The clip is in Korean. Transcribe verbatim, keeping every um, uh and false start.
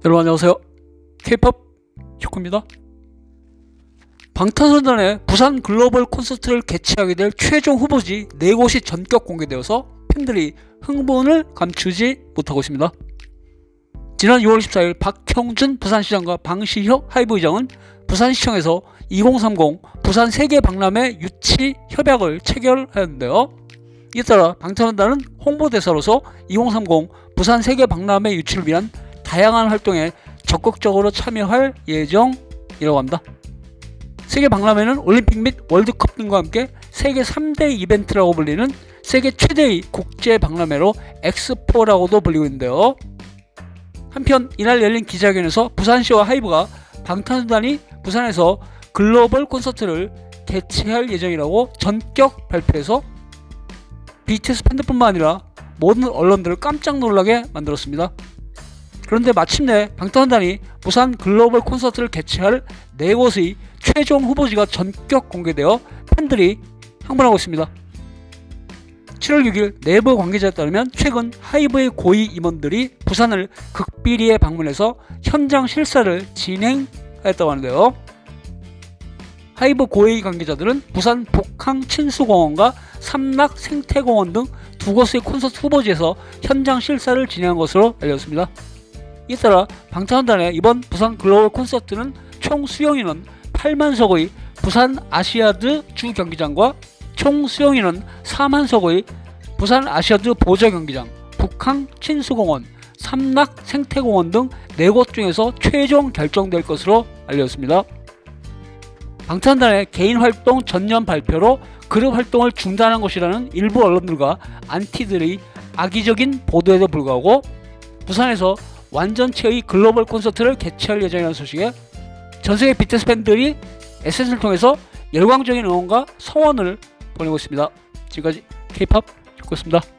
여러분 안녕하세요. 케이팝 혁구입니다. 방탄소년단의 부산 글로벌 콘서트를 개최하게 될 최종 후보지 네 곳이 전격 공개되어서 팬들이 흥분을 감추지 못하고 있습니다. 지난 유월 십사일 박형준 부산시장과 방시혁 하이브 의장은 부산시청에서 이공삼공 부산 세계 박람회 유치 협약을 체결하였는데요. 이에 따라 방탄소년단은 홍보대사로서 이공삼공 부산 세계 박람회 유치를 위한 다양한 활동에 적극적으로 참여할 예정이라고 합니다. 세계 박람회는 올림픽 및 월드컵 등과 함께 세계 삼 대 이벤트라고 불리는 세계 최대의 국제 박람회로 엑스포라고도 불리고 있는데요. 한편 이날 열린 기자회견에서 부산시와 하이브가 방탄소년단이 부산에서 글로벌 콘서트를 개최할 예정이라고 전격 발표해서 비티에스 팬들뿐만 아니라 모든 언론들을 깜짝 놀라게 만들었습니다. 그런데 마침내 방탄소년단이 부산 글로벌 콘서트를 개최할 네 곳의 최종 후보지가 전격 공개되어 팬들이 흥분하고 있습니다. 칠월 육일 내부 관계자에 따르면 최근 하이브의 고위 임원들이 부산을 극비리에 방문해서 현장 실사를 진행하였다고 하는데요. 하이브 고위 관계자들은 부산 복항 친수공원과 삼락 생태공원 등 두 곳의 콘서트 후보지에서 현장 실사를 진행한 것으로 알려졌습니다. 이에 따라 방탄소년단의 이번 부산 글로벌 콘서트는 총 수용인원 팔만석의 부산 아시아드 주 경기장과 총 수용인원 사만석의 부산 아시아드 보조 경기장, 북항 친수공원, 삼락 생태공원 등 네 곳 중에서 최종 결정될 것으로 알려졌습니다. 방탄소년단의 개인 활동 전년 발표로 그룹 활동을 중단한 것이라는 일부 언론들과 안티들의 악의적인 보도에도 불구하고 부산에서 완전체의 글로벌 콘서트를 개최할 예정이라는 소식에 전세계 비티에스 팬들이 에스엔에스를 통해서 열광적인 응원과 성원을 보내고 있습니다. 지금까지 케이팝 혁구였습니다.